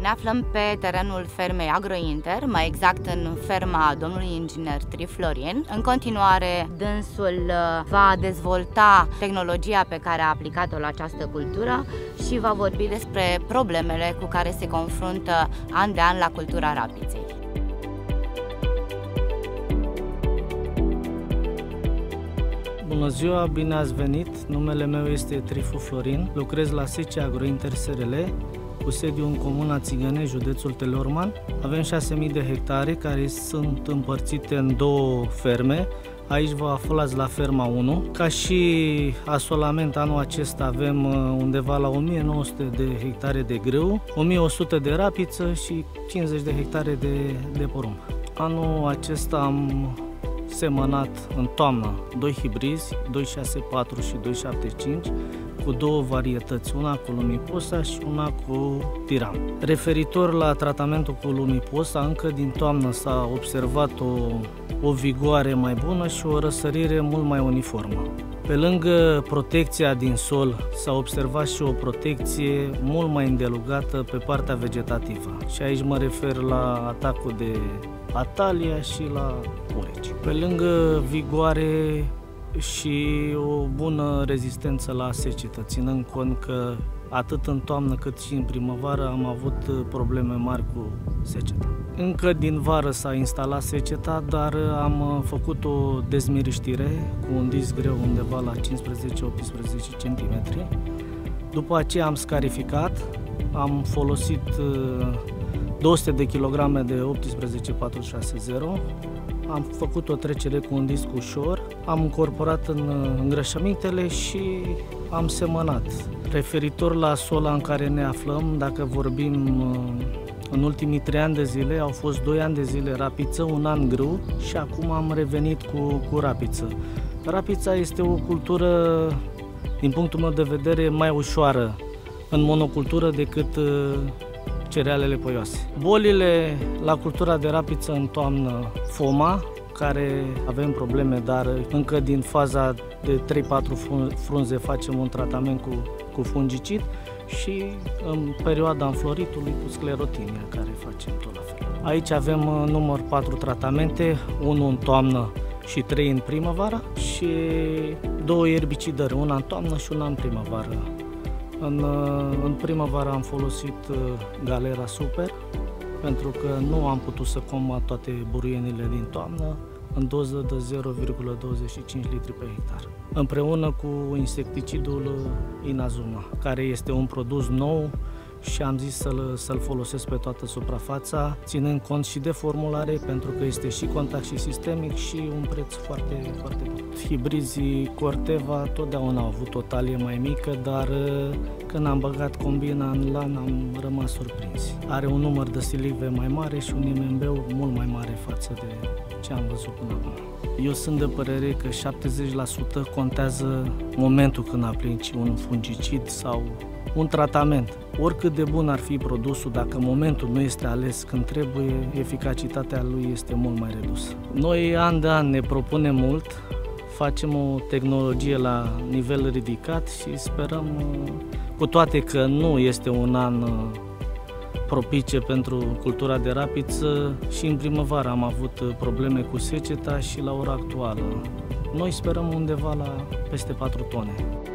Ne aflăm pe terenul fermei Agrointer, mai exact în ferma domnului inginer Trif Florin. În continuare, dânsul va dezvolta tehnologia pe care a aplicat-o la această cultură și va vorbi despre problemele cu care se confruntă an de an la cultura rapiței. Bună ziua, bine ați venit! Numele meu este Trifu Florin, lucrez la SC Agrointer SRL, cu sediu în comuna Țigănești, județul Teleorman. Avem 6.000 de hectare care sunt împărțite în două ferme. Aici vă aflați la ferma 1. Ca și asolament, anul acesta avem undeva la 1900 de hectare de grâu, 1100 de rapiță și 50 de hectare de porumb. Anul acesta am semănat în toamnă 2 hibrizi, 264 și 275, cu două varietăți, una cu Lumiposa și una cu Tiram. Referitor la tratamentul cu Lumiposa, încă din toamnă s-a observat o vigoare mai bună și o răsărire mult mai uniformă. Pe lângă protecția din sol s-a observat și o protecție mult mai îndelugată pe partea vegetativă. Și aici mă refer la atacul de atalia și la ureci. Pe lângă vigoare și o bună rezistență la secetă, ținând cont că atât în toamnă cât și în primăvară am avut probleme mari cu seceta. Încă din vară s-a instalat seceta, dar am făcut o dezmiriștire cu un disc greu undeva la 15-18 cm. După aceea am scarificat, am folosit 200 de kg de 18460, am făcut o trecere cu un disc ușor, am incorporat în îngrășămintele și am semănat. Referitor la sola în care ne aflăm, dacă vorbim în ultimii 3 ani de zile, au fost 2 ani de zile rapiță, 1 an grâu și acum am revenit cu rapiță. Rapița este o cultură, din punctul meu de vedere, mai ușoară în monocultură decât cerealele poioase. Bolile la cultura de rapiță în toamnă, foma, care avem probleme, dar încă din faza de 3-4 frunze facem un tratament cu fungicid și în perioada înfloritului cu sclerotinia, care facem tot la fel. Aici avem număr 4 tratamente, 1 în toamnă și 3 în primăvară și 2 erbicidări, una în toamnă și una în primăvară. În primăvară am folosit Galera Super, pentru că nu am putut să combat toate buruienile din toamnă, în doză de 0,25 litri pe hectar, împreună cu insecticidul Inazuma, care este un produs nou și am zis să-l folosesc pe toată suprafața, ținând cont și de formulare, pentru că este și contact și sistemic și un preț foarte, foarte bun. Hibrizii Corteva totdeauna au avut o talie mai mică, dar când am băgat combina în lan am rămas surprins. Are un număr de silive mai mare și un IMB mult mai mare față de ce am văzut până acum. Eu sunt de părere că 70% contează momentul când aplici un fungicid sau un tratament. Oricât de bun ar fi produsul, dacă momentul nu este ales când trebuie, eficacitatea lui este mult mai redusă. Noi an de an ne propunem mult, facem o tehnologie la nivel ridicat și sperăm, cu toate că nu este un an propice pentru cultura de rapiță, și în primăvară am avut probleme cu seceta și la ora actuală. Noi sperăm undeva la peste 4 tone.